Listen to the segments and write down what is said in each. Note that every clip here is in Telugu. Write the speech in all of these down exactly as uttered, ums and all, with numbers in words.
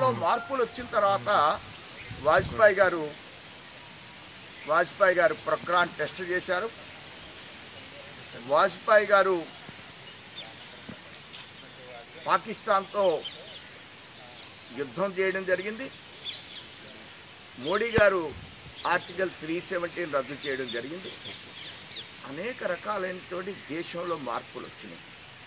దేశంలో మార్పులు వచ్చిన తర్వాత వాజ్పేయి గారు వాజ్పేయి గారు ప్రొక్రాన్ టెస్ట్ చేశారు. వాజ్పేయి గారు పాకిస్తాన్తో యుద్ధం చేయడం జరిగింది. మోడీ గారు ఆర్టికల్ త్రీ సెవెంటీన్ రద్దు చేయడం జరిగింది. అనేక రకాలైనటువంటి దేశంలో మార్పులు వచ్చినాయి.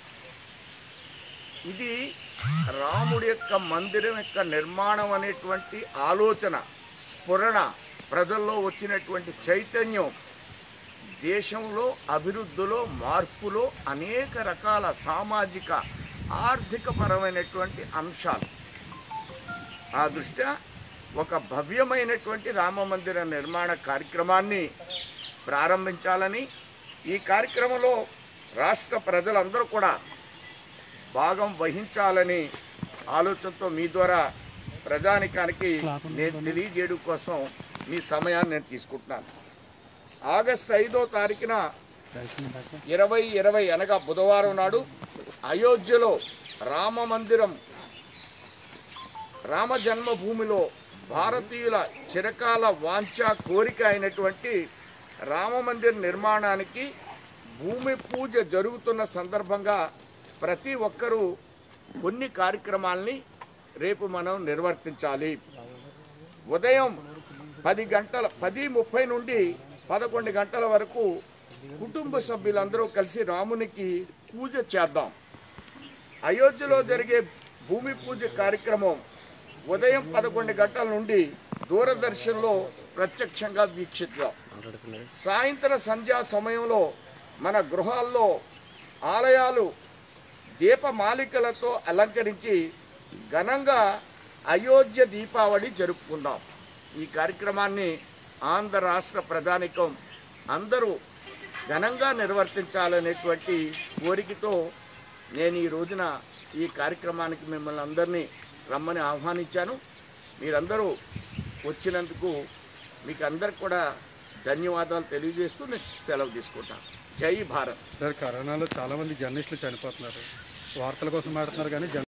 ఇది రాముడి యొక్క మందిరం యొక్క నిర్మాణం అనేటువంటి ఆలోచన స్ఫురణ ప్రజల్లో వచ్చినటువంటి చైతన్యం దేశంలో అభివృద్ధిలో మార్పులో అనేక రకాల సామాజిక ఆర్థిక పరమైనటువంటి అంశాలు ఆ దృష్ట్యా ఒక భవ్యమైనటువంటి రామ మందిర నిర్మాణ కార్యక్రమాన్ని ప్రారంభించాలని, ఈ కార్యక్రమంలో రాష్ట్ర ప్రజలందరూ కూడా భాగం వహించాలని ఆలోచనతో మీ ద్వారా ప్రజానికానికి నేను తెలియజేయడం కోసం మీ సమయాన్ని నేను తీసుకుంటున్నాను. ఆగస్టు ఐదో తారీఖున ఇరవై ఇరవై అనగా బుధవారం నాడు అయోధ్యలో రామ మందిరం రామ జన్మభూమిలో భారతీయుల చిరకాల వాంఛ కోరిక అయినటువంటి రామ మందిర నిర్మాణానికి భూమి పూజ జరుగుతున్న సందర్భంగా ప్రతి ఒక్కరూ కొన్ని కార్యక్రమాల్ని రేపు మనం నిర్వర్తించాలి. ఉదయం పది గంటల పది ముప్పై నుండి పదకొండు గంటల వరకు కుటుంబ సభ్యులందరూ కలిసి రామునికి పూజ చేద్దాం. అయోధ్యలో జరిగే భూమి పూజ కార్యక్రమం ఉదయం పదకొండు గంటల నుండి దూరదర్శన్లో ప్రత్యక్షంగా వీక్షిద్దాం. సాయంత్రం సంధ్యా సమయంలో మన గృహాల్లో ఆలయాలు దీపమాలికలతో అలంకరించి ఘనంగా అయోధ్య దీపావళి జరుపుకుందాం. ఈ కార్యక్రమాన్ని ఆంధ్ర రాష్ట్ర ప్రజానికం అందరూ ఘనంగా నిర్వర్తించాలనేటువంటి కోరికతో నేను ఈ రోజున ఈ కార్యక్రమానికి మిమ్మల్ని అందరినీ రమ్మని ఆహ్వానించాను. మీరందరూ వచ్చినందుకు మీకు అందరికి కూడా ధన్యవాదాలు తెలియజేస్తూ నేను సెలవు తీసుకుంటాను. జై భారత్. సార్, కరోనాలో చాలామంది జర్నలిస్టులు చనిపోతున్నారు. వార్తల కోసం మాట్లాడుతున్నారు కానీ